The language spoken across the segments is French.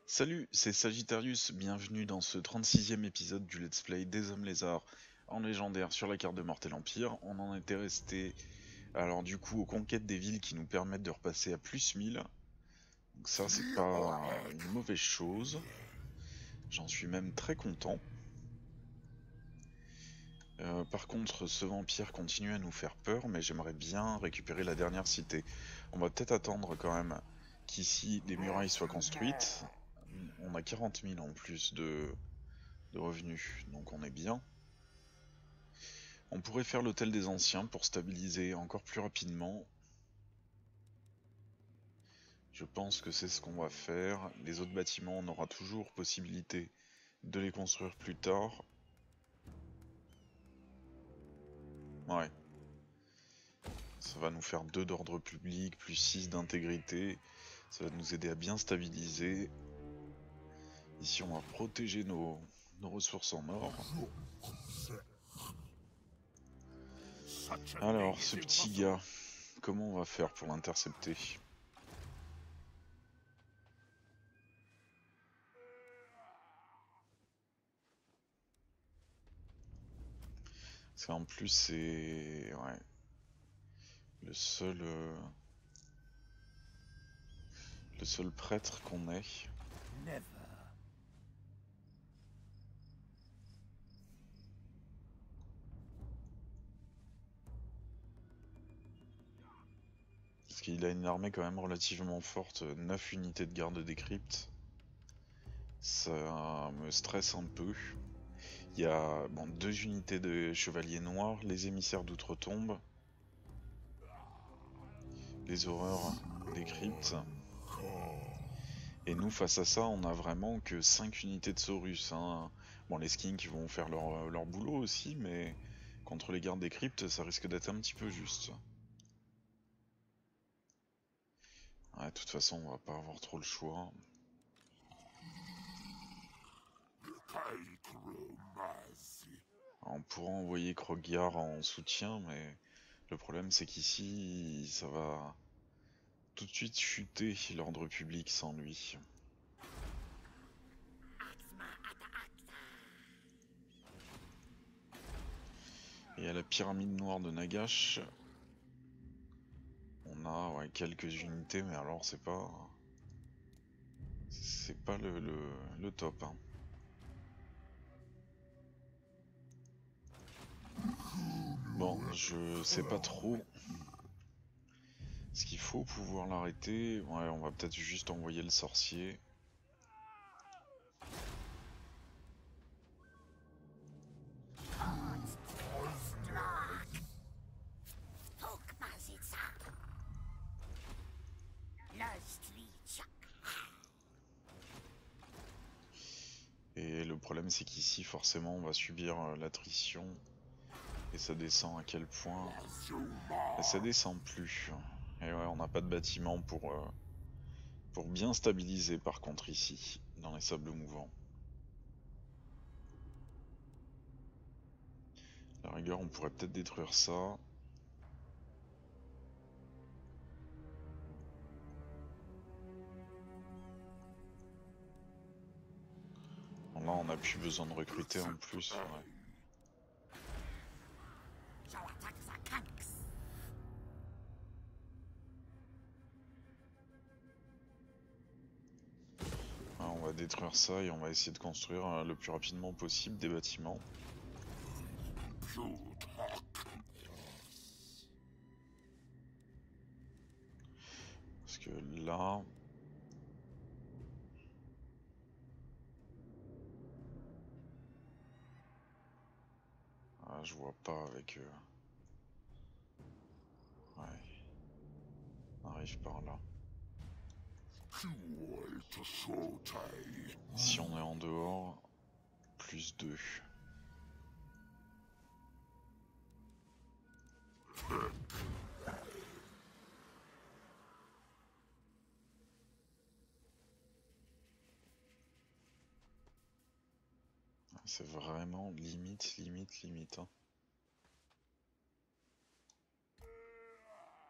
Salut, c'est Sagittarius, bienvenue dans ce 36e épisode du Let's Play des Hommes Lézards en légendaire sur la carte de Mortel Empire. On en était resté, alors du coup, aux conquêtes des villes qui nous permettent de repasser à plus 1000. Donc ça, c'est pas une mauvaise chose. J'en suis même très content. Par contre, ce vampire continue à nous faire peur, mais j'aimerais bien récupérer la dernière cité. On va peut-être attendre quand même qu'ici les murailles soient construites. On a 40 000 en plus de revenus, donc on est bien. On pourrait faire l'hôtel des anciens pour stabiliser encore plus rapidement. Je pense que c'est ce qu'on va faire. Les autres bâtiments, on aura toujours possibilité de les construire plus tard. Ouais. Ça va nous faire 2 d'ordre public, plus 6 d'intégrité. Ça va nous aider à bien stabiliser. Ici, on va protéger nos ressources en or. Alors, ce petit gars, comment on va faire pour l'intercepter? Parce qu'en plus, c'est... Ouais. Le seul prêtre qu'on ait. Parce qu'il a une armée quand même relativement forte, 9 unités de garde des cryptes. Ça me stresse un peu. Il y a bon, 2 unités de chevaliers noirs, les émissaires d'outre-tombe, les horreurs des cryptes. Et nous, face à ça, on a vraiment que 5 unités de Saurus. Hein. Bon, les skinks vont faire leur boulot aussi, mais contre les gardes des cryptes, ça risque d'être un petit peu juste. Ouais, de toute façon, on va pas avoir trop le choix. Alors, on pourra envoyer Krogyar en soutien, mais le problème c'est qu'ici, ça va tout de suite chuter l'ordre public sans lui. Et à la pyramide noire de Nagash, on a ouais, quelques unités, mais alors c'est pas le top. Hein. Bon, je sais pas trop ce qu'il faut pouvoir l'arrêter. Ouais, on va peut-être juste envoyer le sorcier. Et le problème c'est qu'ici forcément on va subir l'attrition. Et ça descend à quel point? Et ça descend plus. Et ouais, on n'a pas de bâtiment pour bien stabiliser par contre ici, dans les sables mouvants. À la rigueur, on pourrait peut-être détruire ça. Bon, là, on n'a plus besoin de recruter en plus. Ouais. Ouais, on va détruire ça et on va essayer de construire le plus rapidement possible des bâtiments. Parce que là... Ah, je vois pas avec... Ouais. On arrive par là. Si on est en dehors, plus 2. C'est vraiment limite, limite, limite. Hein.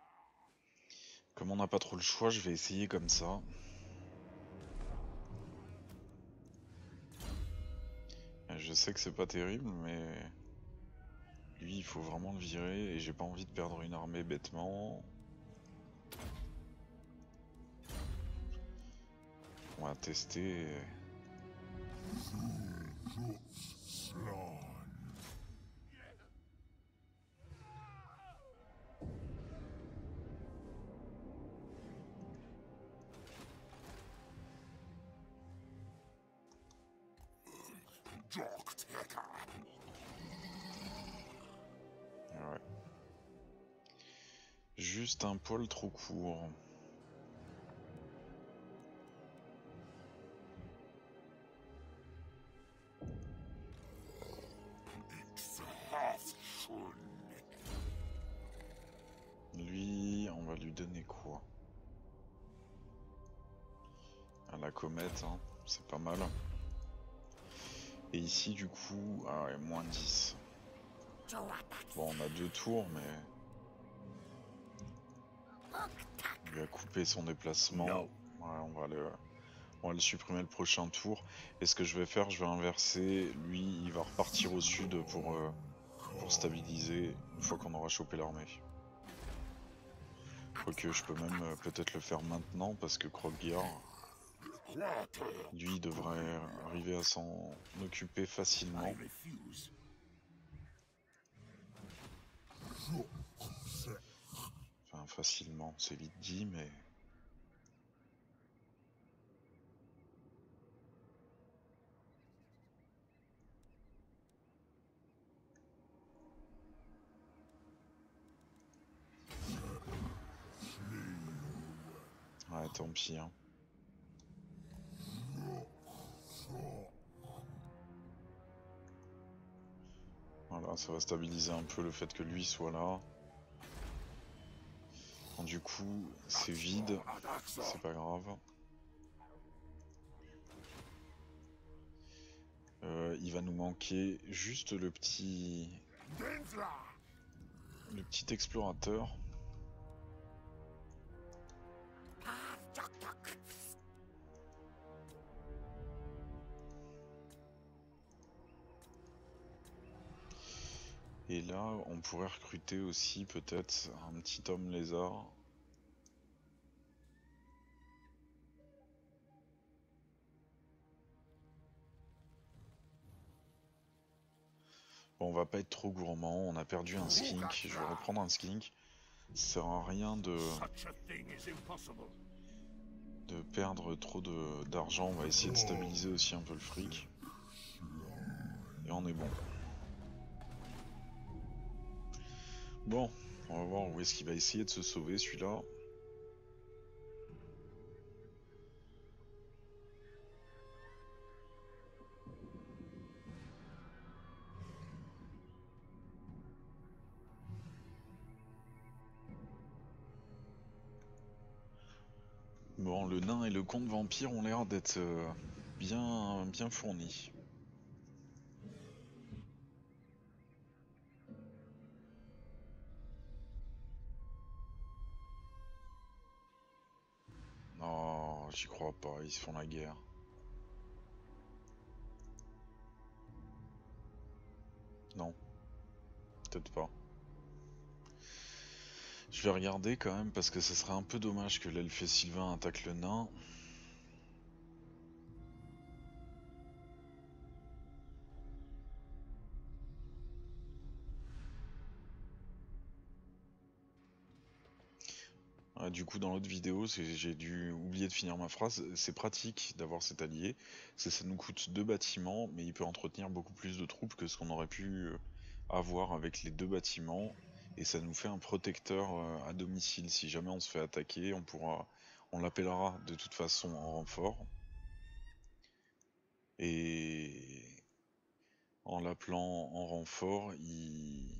Comme on n'a pas trop le choix, je vais essayer comme ça. Je sais que c'est pas terrible, mais lui il faut vraiment le virer et j'ai pas envie de perdre une armée bêtement. On va tester. Ouais. Juste un poil trop court. Lui, on va lui donner quoi? À la comète, hein, c'est pas mal. Et ici, du coup, ah ouais, moins 10. Bon, on a 2 tours, mais... Il lui a coupé son déplacement. Ouais, on va le supprimer le prochain tour. Et ce que je vais faire, je vais inverser. Lui, il va repartir au sud pour stabiliser une fois qu'on aura chopé l'armée. Quoique je peux même peut-être le faire maintenant parce que Kroggear, lui, devrait arriver à s'en occuper facilement. Enfin, facilement, c'est vite dit, mais... Ouais, tant pis, hein. Voilà, ça va stabiliser un peu le fait que lui soit là. Bon, du coup, c'est vide, c'est pas grave. Il va nous manquer juste le petit explorateur. Et là, on pourrait recruter aussi peut-être un petit homme lézard. Bon, on va pas être trop gourmand, on a perdu un skink, je vais reprendre un skink. Ça sert à rien de perdre trop d'argent, on va essayer de stabiliser aussi un peu le fric. Et on est bon. Bon, on va voir où est-ce qu'il va essayer de se sauver celui-là. Bon, le nain et le comte vampire ont l'air d'être bien fournis. Non, j'y crois pas, ils se font la guerre. Non, peut-être pas. Je vais regarder quand même parce que ce serait un peu dommage que l'elfe et Sylvain attaquent le nain. Du coup, dans l'autre vidéo, j'ai dû oublier de finir ma phrase. C'est pratique d'avoir cet allié, parce que ça nous coûte 2 bâtiments, mais il peut entretenir beaucoup plus de troupes que ce qu'on aurait pu avoir avec les 2 bâtiments. Et ça nous fait un protecteur à domicile. Si jamais on se fait attaquer, on l'appellera de toute façon en renfort. Et en l'appelant en renfort, il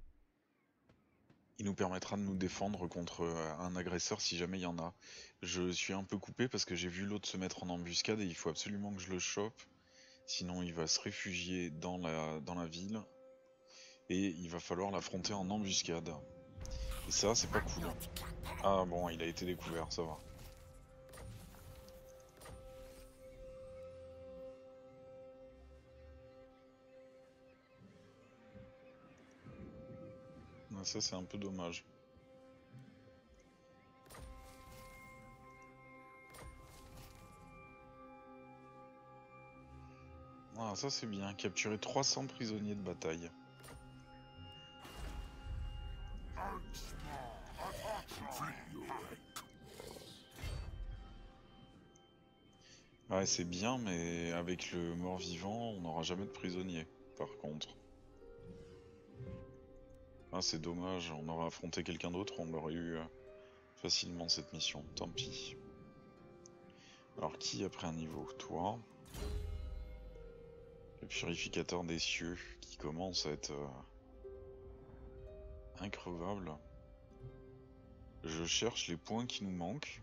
nous permettra de nous défendre contre un agresseur si jamais il y en a. Je suis un peu coupé parce que j'ai vu l'autre se mettre en embuscade et il faut absolument que je le chope. Sinon il va se réfugier dans la ville et il va falloir l'affronter en embuscade. Et ça, c'est pas cool. Ah bon, il a été découvert, ça va. ça c'est un peu dommage. Ah, ça c'est bien, capturer 300 prisonniers de bataille. Ouais, c'est bien, mais avec le mort-vivant, on n'aura jamais de prisonniers, par contre. Ah, c'est dommage, on aurait affronté quelqu'un d'autre, on aurait eu facilement cette mission, tant pis. Alors, qui a pris un niveau? Toi. Le purificateur des cieux, qui commence à être increvable. Je cherche les points qui nous manquent.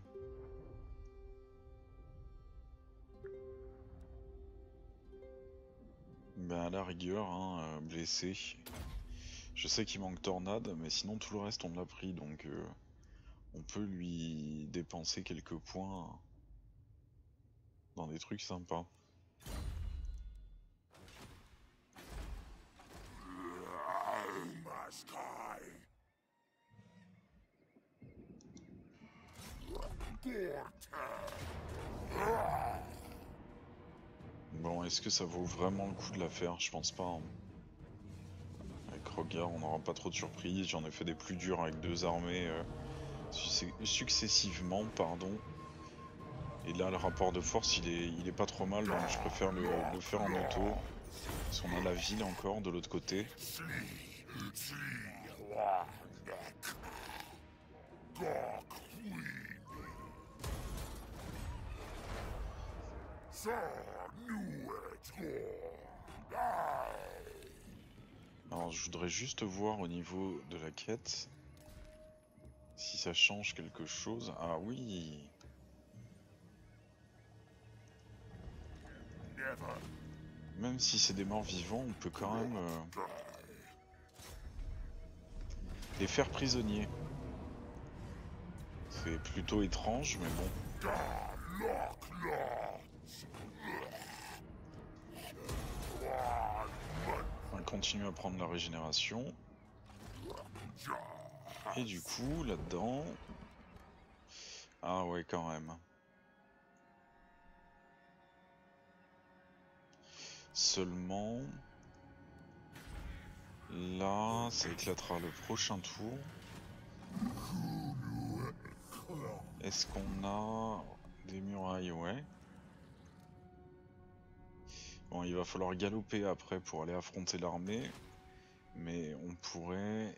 Ben à la rigueur, hein, blessé. Je sais qu'il manque tornade, mais sinon tout le reste on l'a pris, donc on peut lui dépenser quelques points dans des trucs sympas. Bon, est-ce que ça vaut vraiment le coup de la faire? Je pense pas. Hein. Avec Rogar, on n'aura pas trop de surprises. J'en ai fait des plus durs avec 2 armées successivement, pardon. Et là, le rapport de force, il est pas trop mal, donc je préfère le faire en auto. Parce qu'on a la ville encore de l'autre côté. Alors je voudrais juste voir au niveau de la quête si ça change quelque chose. Ah oui. Même si c'est des morts vivants, on peut quand même les faire prisonniers. C'est plutôt étrange, mais bon. On continue à prendre la régénération. Et du coup, là-dedans... Ah ouais, quand même. Seulement... Là, ça éclatera le prochain tour. Est-ce qu'on a des murailles? Ouais. Bon, il va falloir galoper après pour aller affronter l'armée. Mais on pourrait...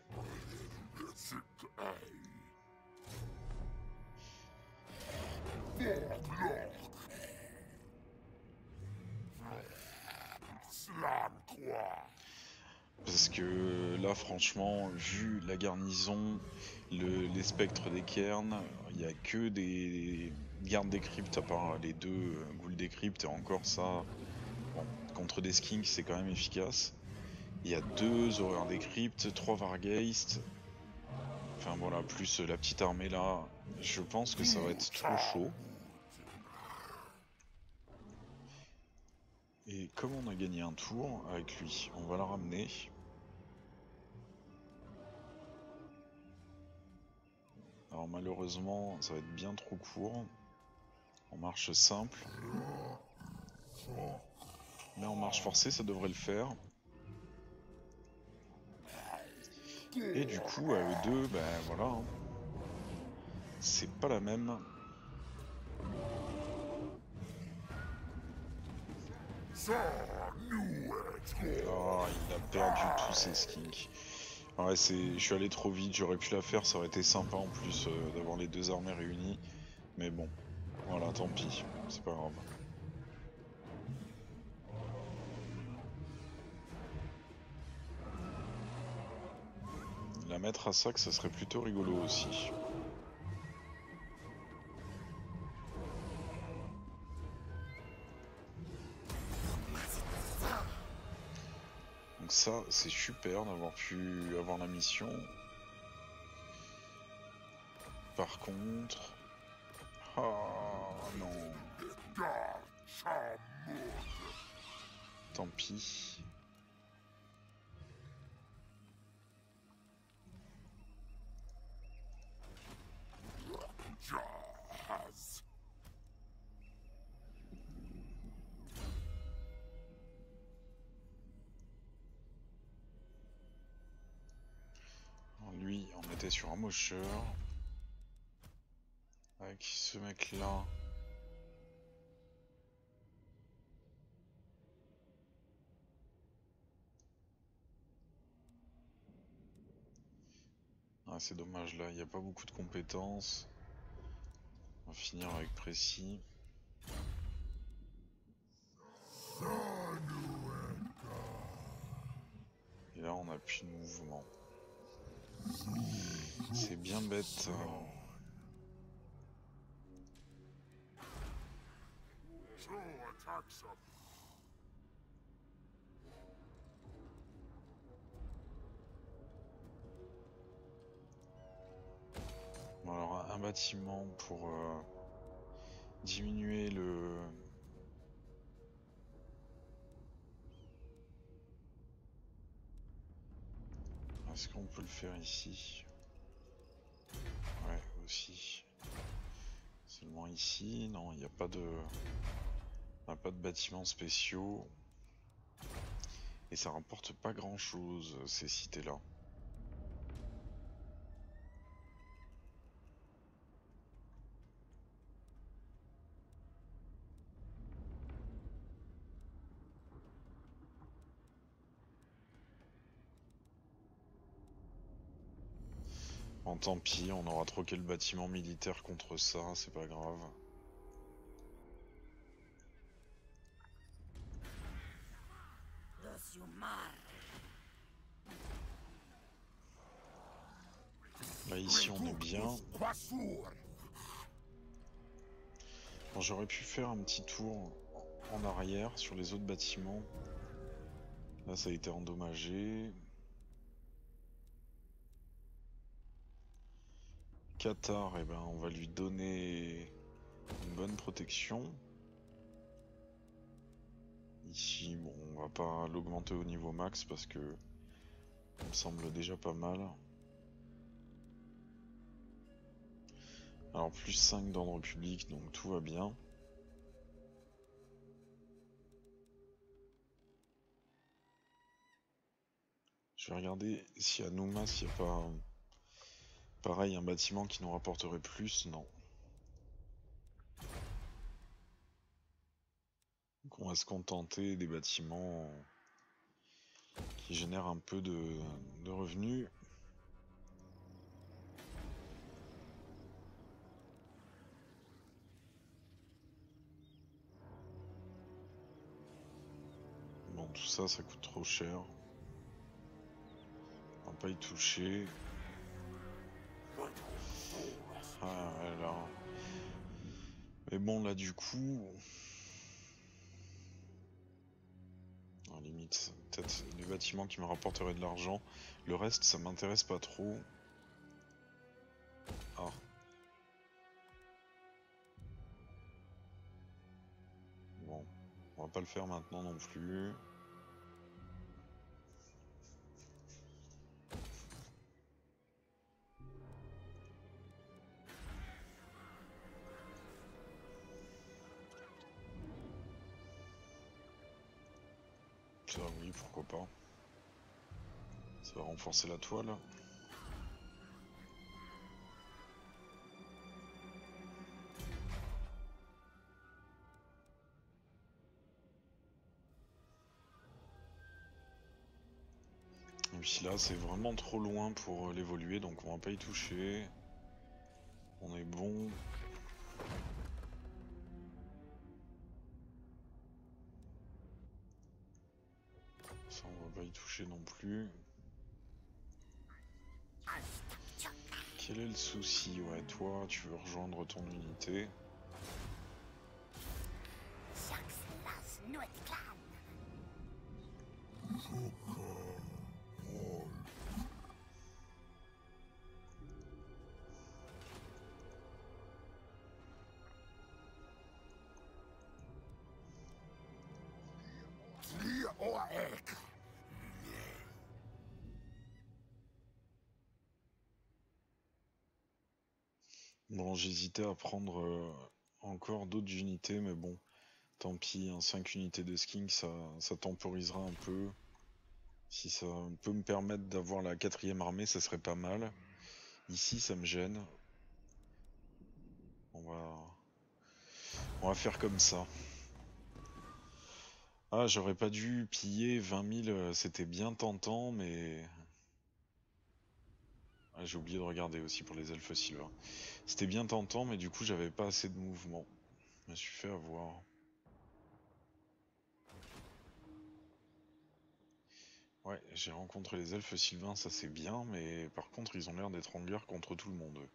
Parce que là, franchement, vu la garnison, les spectres des cairns, il n'y a que des gardes des cryptes, à part les 2 ghouls des cryptes, et encore ça, bon, contre des skinks, c'est quand même efficace. Il y a 2 horreurs des cryptes, 3 Vargeist, enfin voilà, plus la petite armée là, je pense que ça va être trop chaud. Et comme on a gagné un tour avec lui, on va la ramener. Alors malheureusement, ça va être bien trop court. En marche simple. Mais en marche forcée, ça devrait le faire. Et du coup, à eux deux, ben voilà. Hein. C'est pas la même. Oh, il a perdu tous ses skinks. Ouais, je suis allé trop vite, j'aurais pu la faire, ça aurait été sympa en plus d'avoir les 2 armées réunies. Mais bon, voilà, tant pis, c'est pas grave. La mettre à sac, ça serait plutôt rigolo aussi. Donc ça, c'est super d'avoir pu avoir la mission. Par contre... Ah non. Tant pis. Alors lui, on était sur un mocheur. Avec ce mec là. Ah, c'est dommage là, il n'y a pas beaucoup de compétences. On va finir avec précis. Et là on a plus de mouvement. C'est bien bête. Bon, alors un bâtiment pour diminuer le... Est-ce qu'on peut le faire ici? Ouais, aussi. Seulement ici, non, il n'y a pas de... On n'a pas de bâtiments spéciaux. Et ça rapporte pas grand chose, ces cités-là. Bon, tant pis, on aura troqué le bâtiment militaire contre ça, c'est pas grave. Là, ici, on est bien. Bon, j'aurais pu faire un petit tour en arrière sur les autres bâtiments. Là, ça a été endommagé. Qatar, eh ben, on va lui donner une bonne protection. Ici, bon, on va pas l'augmenter au niveau max parce que ça me semble déjà pas mal. Alors, plus 5 d'ordre public, donc tout va bien. Je vais regarder si à Nouma, s'il n'y a pas pareil un bâtiment qui nous rapporterait plus. Non. Donc on va se contenter des bâtiments qui génèrent un peu de revenus. Bon, tout ça, ça coûte trop cher. On va pas y toucher. Ah, là. Mais bon, là, du coup... À la limite, peut-être les bâtiments qui me rapporteraient de l'argent. Le reste, ça m'intéresse pas trop. Ah. Bon, on va pas le faire maintenant non plus. Ça, oui, pourquoi pas. Ça va renforcer la toile. Et puis là, c'est vraiment trop loin pour l'évoluer, donc on va pas y toucher. On est bon. Ça, on va pas y toucher non plus. Quel est le souci? Ouais, toi, tu veux rejoindre ton unité. Bon, j'hésitais à prendre encore d'autres unités, mais bon, tant pis, hein, 5 unités de skink, ça temporisera un peu. Si ça peut me permettre d'avoir la 4ème armée, ça serait pas mal. Ici, ça me gêne. On va faire comme ça. Ah, j'aurais pas dû piller 20 000, c'était bien tentant, mais... Ah, j'ai oublié de regarder aussi pour les elfes sylvains. C'était bien tentant, mais du coup, j'avais pas assez de mouvement. Je me suis fait avoir. Ouais, j'ai rencontré les elfes sylvains, ça c'est bien, mais par contre, ils ont l'air d'être en guerre contre tout le monde, eux.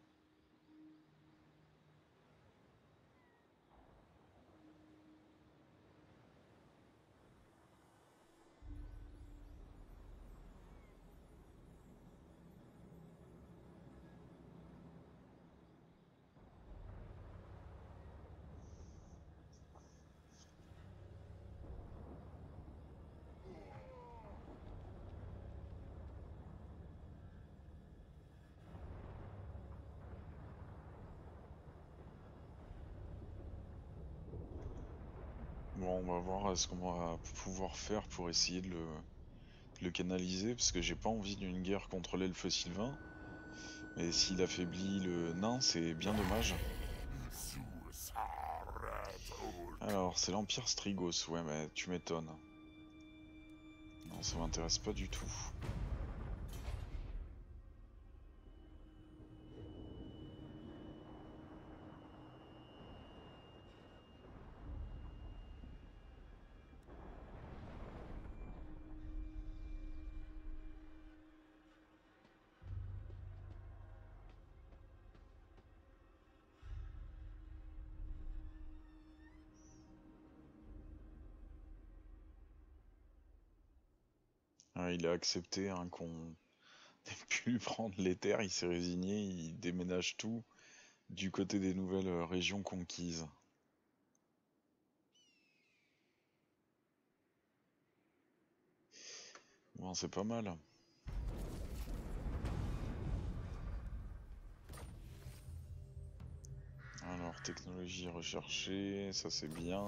Bon, on va voir ce qu'on va pouvoir faire pour essayer de le canaliser, parce que j'ai pas envie d'une guerre contre l'elfe sylvain. Mais s'il affaiblit le nain, c'est bien dommage. Alors, c'est l'Empire Strigos, ouais, mais tu m'étonnes. Non, ça m'intéresse pas du tout. Ah, il a accepté hein, qu'on ait pu lui prendre les terres, il s'est résigné, il déménage tout du côté des nouvelles régions conquises. Bon, c'est pas mal. Alors, technologie recherchée, ça c'est bien.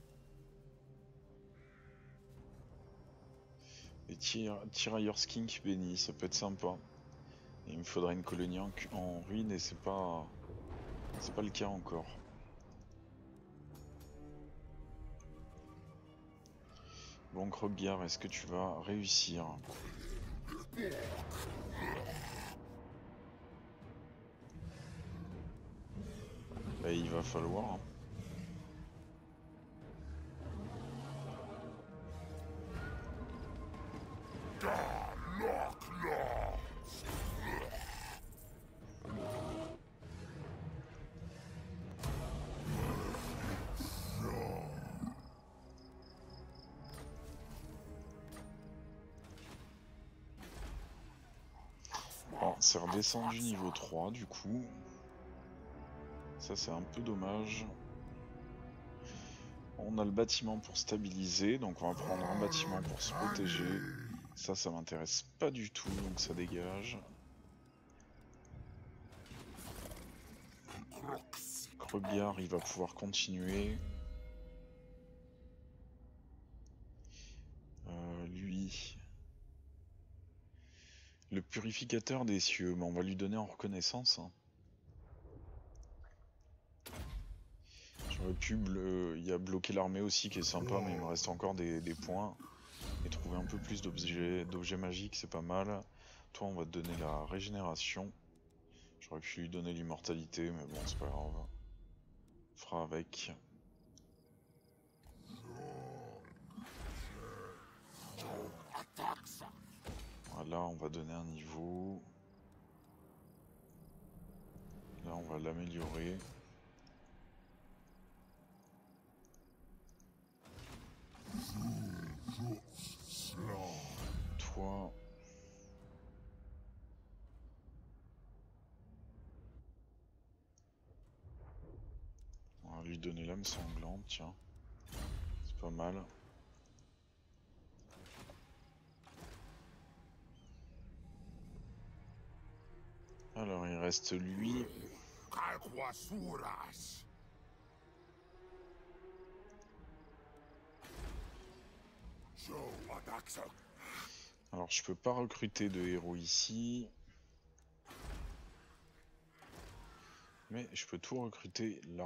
Et tirailleurs skink béni, ça peut être sympa. Et il me faudrait une colonie en ruine et c'est pas le cas encore. Bon, Kroggar, est-ce que tu vas réussir? Bah, il va falloir. Hein. Bon, c'est redescendu niveau 3 du coup. Ça c'est un peu dommage. On a le bâtiment pour stabiliser, donc on va prendre un bâtiment pour se protéger. Ça m'intéresse pas du tout, donc ça dégage. Kroggar, il va pouvoir continuer. Lui... Le purificateur des cieux, mais on va lui donner en reconnaissance. Hein. J'aurais pu il y a bloquer l'armée aussi qui est sympa, mais il me reste encore des points. Et trouver un peu plus d'objets magiques, c'est pas mal. Toi, on va te donner la régénération. J'aurais pu lui donner l'immortalité, mais bon, c'est pas grave. On fera avec. Voilà, on va donner un niveau. Là, on va l'améliorer. Toi... On va lui donner l'âme sanglante, tiens. C'est pas mal. Alors, il reste lui. Alors je peux pas recruter de héros ici. Mais je peux tout recruter là.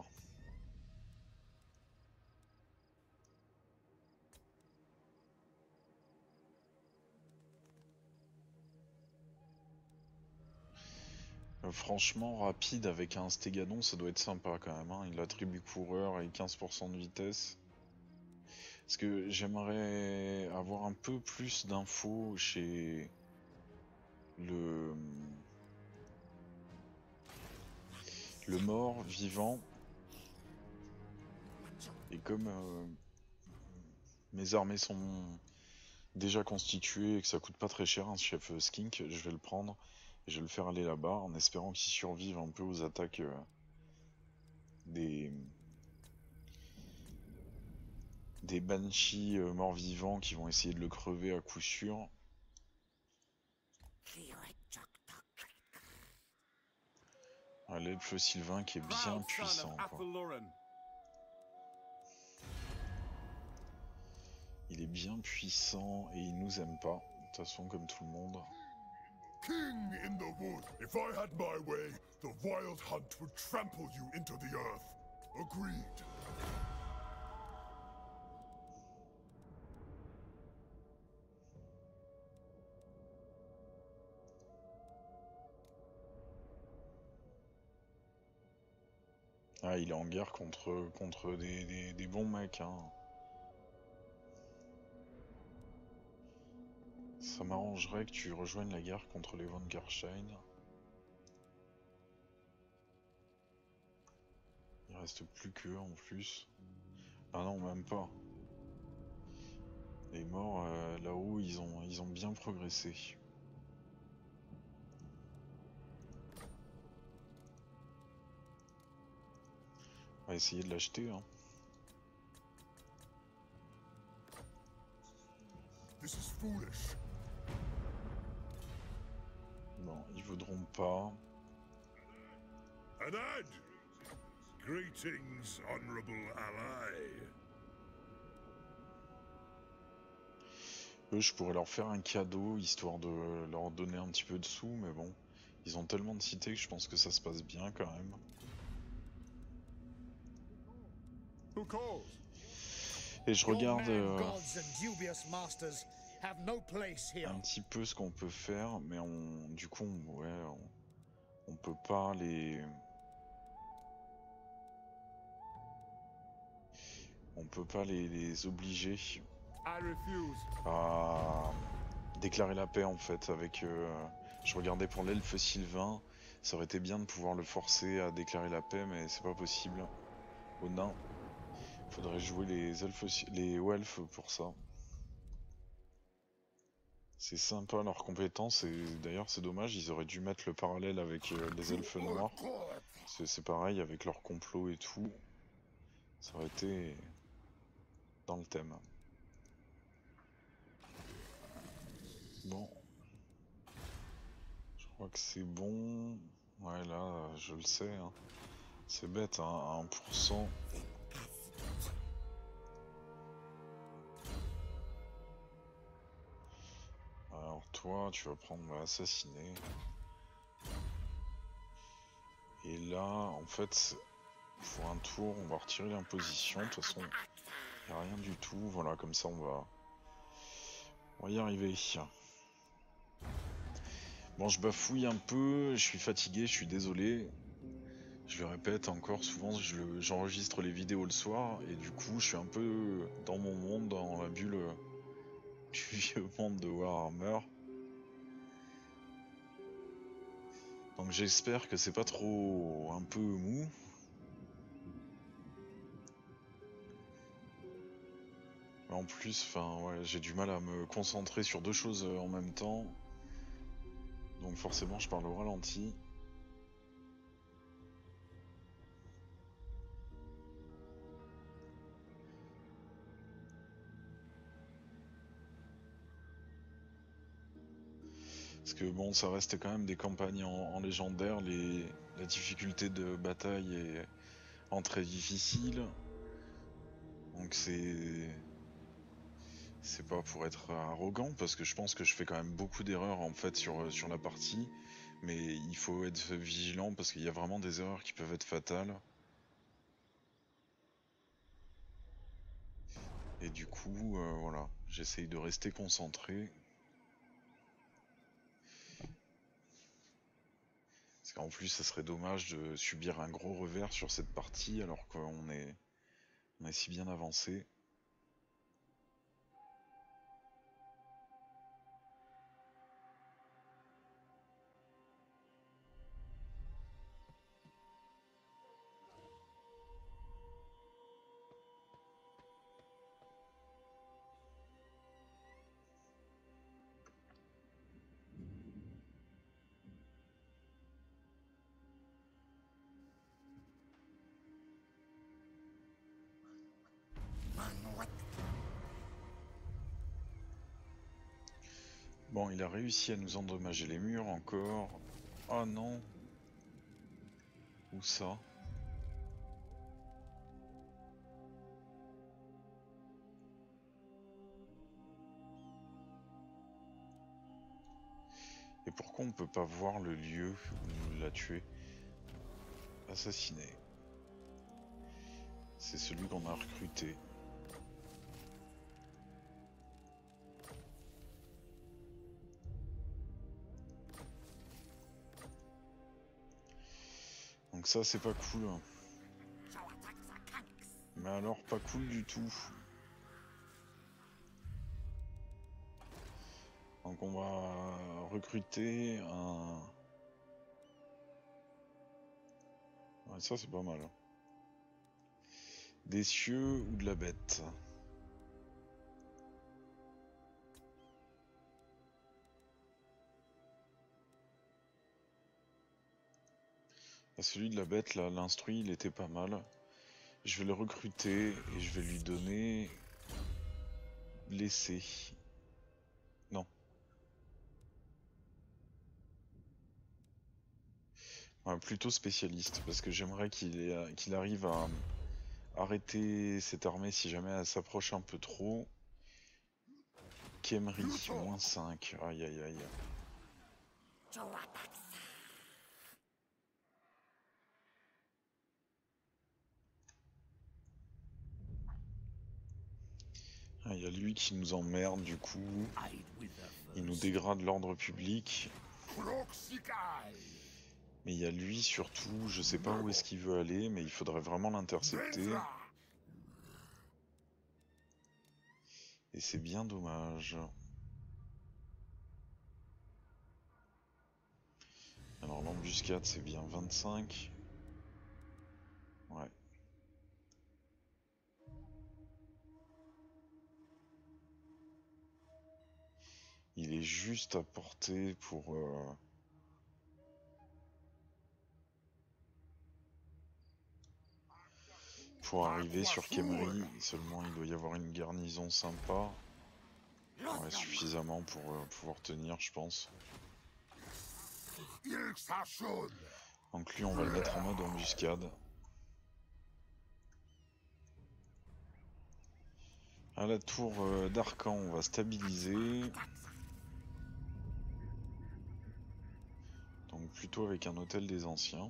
Franchement, rapide avec un Stégadon, ça doit être sympa quand même. Hein. Il attribue coureur et 15% de vitesse. Parce que j'aimerais avoir un peu plus d'infos chez le mort vivant. Et comme mes armées sont déjà constituées et que ça coûte pas très cher, un chef skink, je vais le prendre et je vais le faire aller là-bas en espérant qu'il survive un peu aux attaques des banshees morts-vivants qui vont essayer de le crever à coup sûr. Ah, l'elfe sylvain qui est bien puissant, quoi. Il est bien puissant et il nous aime pas, de toute façon comme tout le monde. King in the wood. If I had my way, the wild hunt would trample you into the earth. Agreed. Ah, il est en guerre contre des bons mecs, hein. Ça m'arrangerait que tu rejoignes la guerre contre les Von Garstein. Il reste plus qu'eux en plus. Ah non, même pas. Les morts là-haut, ils ont bien progressé. On va essayer de l'acheter, hein. This is foolish. Bon, ils voudront pas. Anad! Greetings, honorable ally. Eux, je pourrais leur faire un cadeau, histoire de leur donner un petit peu de sous, mais bon. Ils ont tellement de cités que je pense que ça se passe bien quand même. Et je regarde un petit peu ce qu'on peut faire, mais du coup, on peut pas les... On peut pas les obliger à déclarer la paix en fait avec... je regardais pour l'elfe sylvain, ça aurait été bien de pouvoir le forcer à déclarer la paix, mais c'est pas possible. Au nain, faudrait jouer les elfes pour ça. C'est sympa leur compétence et d'ailleurs c'est dommage, ils auraient dû mettre le parallèle avec les elfes noirs. C'est pareil avec leur complot et tout. Ça aurait été dans le thème. Bon. Je crois que c'est bon. Ouais là, je le sais. Hein. C'est bête, hein, à 1%. Alors toi, tu vas prendre assassiner. Et là, en fait, pour un tour, on va retirer l'imposition. De toute façon, il n'y a rien du tout. Voilà, comme ça, on va y arriver. Bon, je bafouille un peu, je suis fatigué, je suis désolé. Je le répète encore, souvent j'enregistre les vidéos le soir et du coup je suis un peu dans mon monde, dans la bulle du vieux monde de Warhammer. Donc j'espère que c'est pas trop un peu mou. Mais en plus, enfin ouais, j'ai du mal à me concentrer sur deux choses en même temps. Donc forcément je parle au ralenti. Parce Parce que bon, ça reste quand même des campagnes en légendaire, la difficulté de bataille est très difficile. Donc c'est pas pour être arrogant, parce que je pense que je fais quand même beaucoup d'erreurs en fait sur la partie. Mais il faut être vigilant parce qu'il y a vraiment des erreurs qui peuvent être fatales. Et du coup, voilà, j'essaye de rester concentré. Parce qu'en plus, ça serait dommage de subir un gros revers sur cette partie alors qu'on est si bien avancé. Bon, il a réussi à nous endommager les murs encore. Oh non. Où ça? Et pourquoi on peut pas voir le lieu où il l'a tué? Assassiné. C'est celui qu'on a recruté. Donc ça c'est pas cool. Mais alors pas cool du tout. Donc on va recruter un... Ouais, ça c'est pas mal. Des cieux ou de la bête. Ah, celui de la bête là, l'instruit il était pas mal. Je vais le recruter et je vais lui donner... Blessé. Non. Ouais, plutôt spécialiste, parce que j'aimerais qu'il arrive à arrêter cette armée si jamais elle s'approche un peu trop. Khemri, moins 5. Aïe aïe aïe. Ah, il y a lui qui nous emmerde du coup. Il nous dégrade l'ordre public. Mais il y a lui surtout, je sais pas où est-ce qu'il veut aller, mais il faudrait vraiment l'intercepter. Et c'est bien dommage. Alors l'embuscade c'est bien 25. Ouais. Il est juste à portée pour arriver sur Khemri. Seulement il doit y avoir une garnison sympa. Ouais, suffisamment pour pouvoir tenir je pense. Donc lui on va le mettre en mode embuscade. À la tour d'Arcan on va stabiliser. Donc plutôt avec un hôtel des anciens.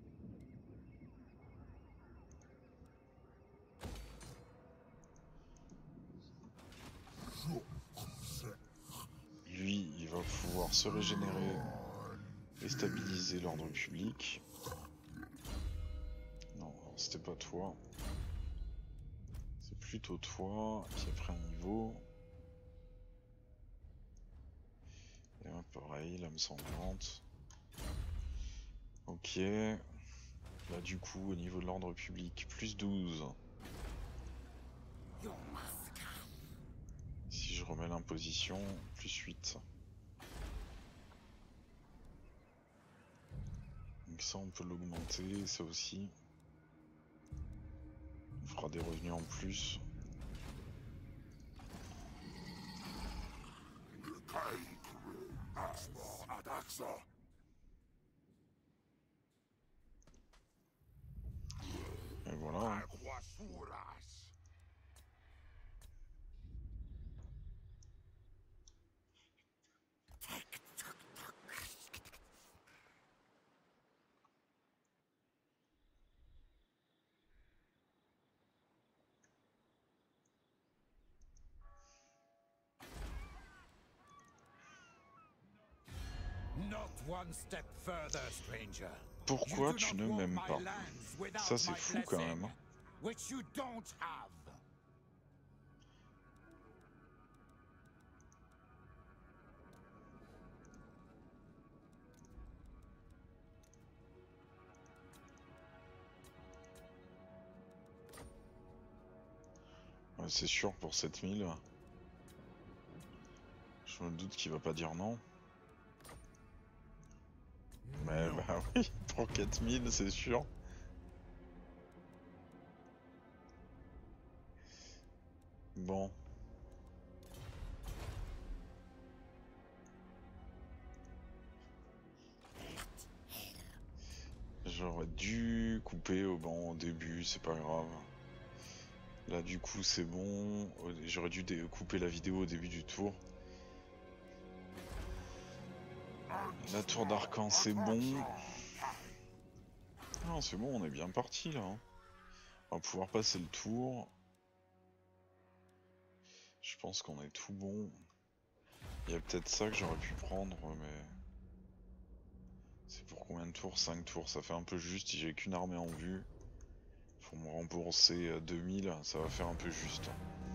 Lui il va pouvoir se régénérer et stabiliser l'ordre public. Non, c'était pas toi. C'est plutôt toi qui a pris un niveau. Et là, pareil, lame sanglante. Ok. Là du coup au niveau de l'ordre public, plus 12. Si je remets l'imposition, plus 8. Donc ça on peut l'augmenter, ça aussi. On fera des revenus en plus. closer. Et voilà. Aguasuras. Not one step further, stranger. Pourquoi You do tu not ne walk m'aimes my pas? lands without Ça c'est my fou quand blessing, même. Hein. which you don't have. Ouais, c'est sûr pour 7000. Je me doute qu'il va pas dire non. Mais bah oui, pour 4000 c'est sûr. Bon. J'aurais dû couper au début, c'est pas grave. Là du coup c'est bon, j'aurais dû couper la vidéo au début du tour. La tour d'Arcan c'est bon. Non c'est bon, on est bien parti là. Hein. On va pouvoir passer le tour. Je pense qu'on est tout bon. Il y a peut-être ça que j'aurais pu prendre mais... C'est pour combien de tours? 5 tours, ça fait un peu juste si j'ai qu'une armée en vue. Faut me rembourser 2000, ça va faire un peu juste.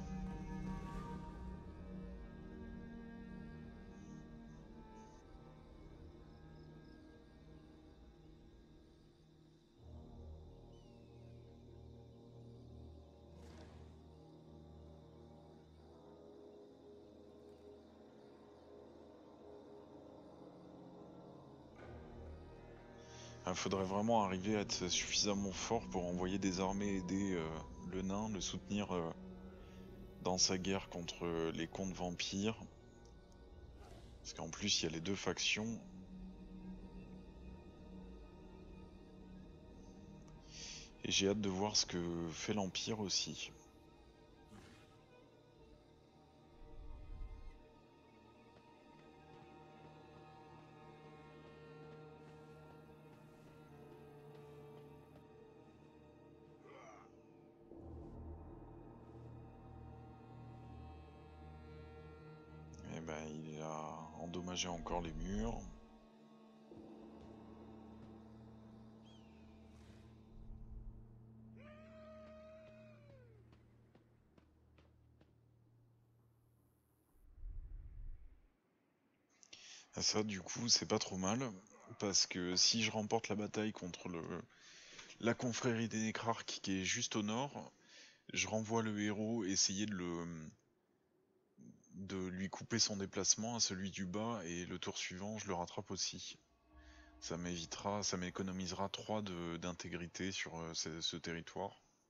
Il faudrait vraiment arriver à être suffisamment fort pour envoyer des armées aider le nain, le soutenir dans sa guerre contre les comtes vampires. Parce qu'en plus il y a les deux factions. Et j'ai hâte de voir ce que fait l'Empire aussi. Et ben il a endommagé encore les murs. Et ça du coup c'est pas trop mal. Parce que si je remporte la bataille contre la confrérie des Nécrarques qui est juste au nord, je renvoie le héros essayer de lui couper son déplacement à celui du bas et le tour suivant je le rattrape aussi. Ça m'évitera, ça m'économisera 3 d'intégrité sur ce territoire.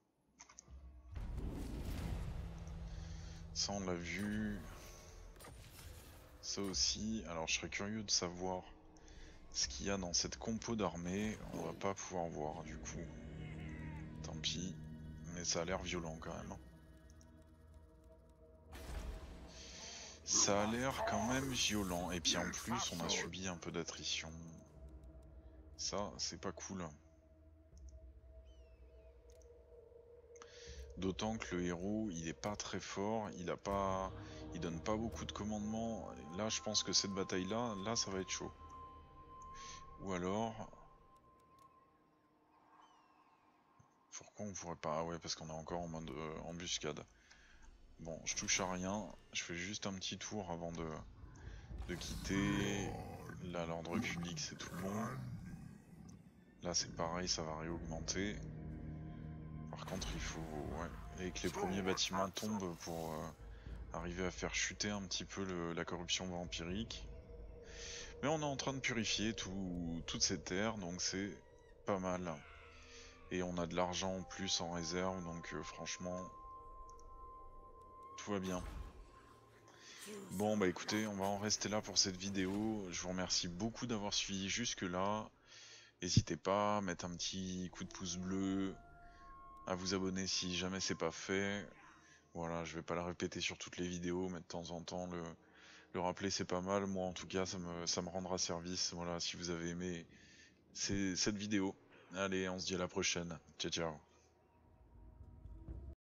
Ça on l'a vu. Ça aussi, alors je serais curieux de savoir ce qu'il y a dans cette compo d'armée. On va pas pouvoir voir du coup. Tant pis, mais ça a l'air violent quand même. Ça a l'air quand même violent, et puis en plus on a subi un peu d'attrition. Ça, c'est pas cool. D'autant que le héros, il est pas très fort, il donne pas beaucoup de commandements. Là, je pense que cette bataille-là, là, ça va être chaud. Ou alors... Pourquoi on pourrait pas... Ah ouais, parce qu'on est encore en mode embuscade. Bon, je touche à rien, je fais juste un petit tour avant de quitter. Là, l'ordre public, c'est tout bon. Là, c'est pareil, ça va réaugmenter. Par contre, il faut... Ouais, et que les premiers bâtiments tombent pour arriver à faire chuter un petit peu la corruption vampirique. Mais on est en train de purifier toutes ces terres, donc c'est pas mal. Et on a de l'argent en plus en réserve, donc franchement, tout va bien. Bon bah écoutez, on va en rester là pour cette vidéo. Je vous remercie beaucoup d'avoir suivi jusque là. N'hésitez pas à mettre un petit coup de pouce bleu, à vous abonner si jamais c'est pas fait. Voilà, je vais pas la répéter sur toutes les vidéos, mais de temps en temps le rappeler c'est pas mal. Moi en tout cas ça me rendra service. Voilà, si vous avez aimé cette vidéo. Allez, on se dit à la prochaine. Ciao ciao.